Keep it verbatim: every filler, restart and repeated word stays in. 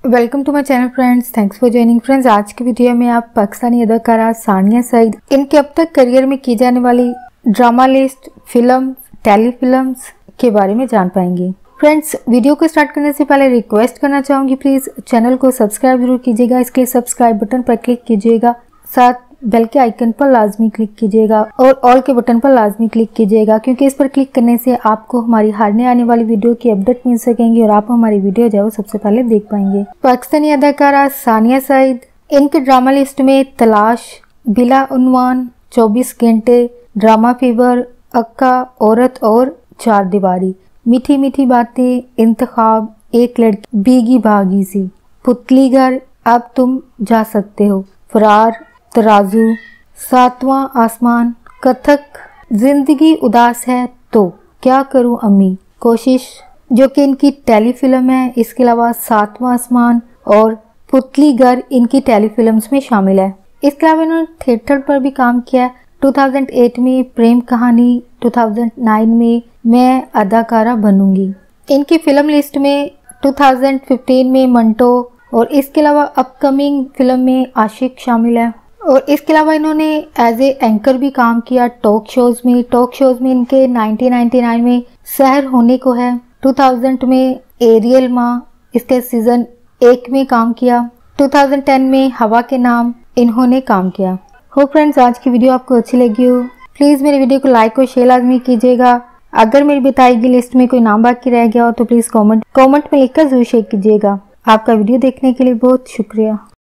Welcome to my channel friends, thanks for joining friends. आज की video में आप पाकिस्तानी अदाकारा सानिया सईद, इनके अब तक करियर में की जाने वाली ड्रामा लिस्ट, फिल्म, टेलीफिल्म्स के बारे में जान पाएंगे। फ्रेंड्स, वीडियो को स्टार्ट करने से पहले रिक्वेस्ट करना चाहूंगी, प्लीज चैनल को सब्सक्राइब जरूर कीजिएगा। इसके लिए सब्सक्राइब बटन पर क्लिक कीजिएगा, साथ बेल के आइकन पर लाजमी क्लिक कीजिएगा और ऑल के बटन पर लाजमी क्लिक कीजिएगा, क्योंकि इस पर क्लिक करने से आपको हमारी हारने आने वाली वीडियो की अपडेट मिल सकेंगी और आप हमारी वीडियो जो है वो सबसे पहले देख पाएंगे। पाकिस्तानी अदाकारा सानिया सईद, इनके ड्रामा लिस्ट में तलाश, बिला उन्वान, चौबीस घंटे, ड्रामा फीवर, अक्का, औरत और चार दीवारी, मीठी मीठी बातें, इंतखाब, एक लड़की, भीगी भागी सी, पुतली घर, अब तुम जा सकते हो, फरार, तराजू, सातवां आसमान, कथक, जिंदगी उदास है तो क्या करूं अम्मी, कोशिश जो कि इनकी टेलीफिल्म है। इसके अलावा सातवां आसमान और पुतली घर इनकी टेलीफिल्म्स में शामिल है। इसके अलावा इन्होंने थिएटर पर भी काम किया है। दो हज़ार आठ में प्रेम कहानी, दो हज़ार नौ में मैं अदाकारा बनूंगी। इनकी फिल्म लिस्ट में दो हज़ार पंद्रह में मंटो और इसके अलावा अपकमिंग फिल्म में आशिक शामिल है। और इसके अलावा इन्होंने एज ए एंकर भी काम किया टॉक शोज में। टॉक शोज में इनके उन्नीस सौ निन्यानवे में सहर होने को है, दो हज़ार में एरियल माँ, इसके सीजन एक में काम किया, दो हज़ार दस में हवा के नाम इन्होंने काम किया। हो फ्रेंड्स, आज की वीडियो आपको अच्छी लगी हो, प्लीज मेरी वीडियो को लाइक और शेयर लाजमी कीजिएगा। अगर मेरी बताई गई लिस्ट में कोई नाम बाकी रह गया हो तो प्लीज कॉमेंट कॉमेंट में लिखकर जरूर शेयर कीजिएगा। आपका वीडियो देखने के लिए बहुत शुक्रिया।